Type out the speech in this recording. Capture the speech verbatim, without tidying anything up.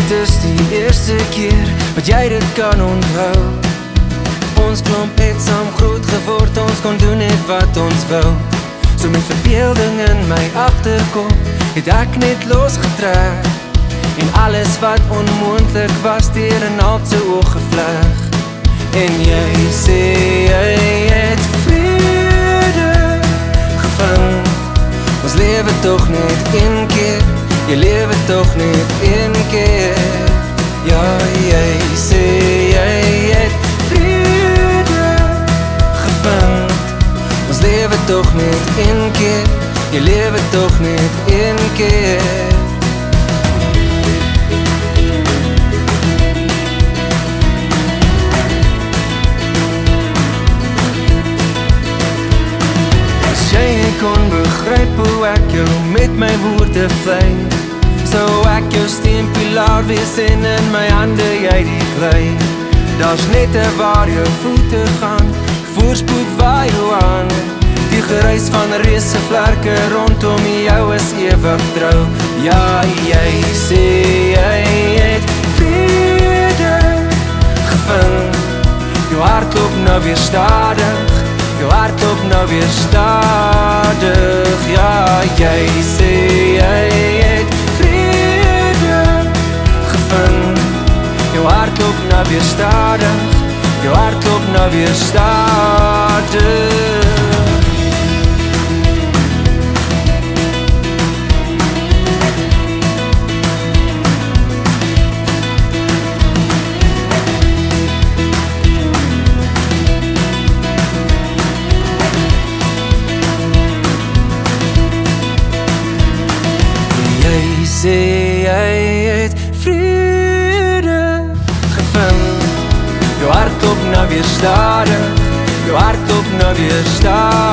dit is die eerste keer wat jy dit kan onthou. Ons klomp het saam groot geword, ons kon doen net wat ons wou. So met verbeelding in my agterkop het ek net losgetrek, en alles wat onmoontlik was deur 'n naald se oog gevleg. En jy sê jy het vrede gevind. Ons lewe tog net een keer, jy lewe tog net een keer. Ja, jy sê jy het vrede gevind. Ons lewe tog net een keer, jy lewe tog net een keer. Kon begryp hoe ek jou met my woorde vlei, sou ek jou steunpilaar wees en in my hande jy die klei. Daar's net 'n waar jou voete gaan, voorspoed waai jou aan. Die gereis van reuse vlerke rondom jou is ewig trou. Ja, jy sê jy het vrede gevind. Jou hart loop nou weer stadig, jou hart loop nou weer stadig. Ja, jy sê jy het vrede gevind. Jou hart loop nou weer stadig, jou hart loop nou weer stadig. Sê jy het vrede gevind. Jou hart loop nou weer stadig, jou hart loop nou weer stadig.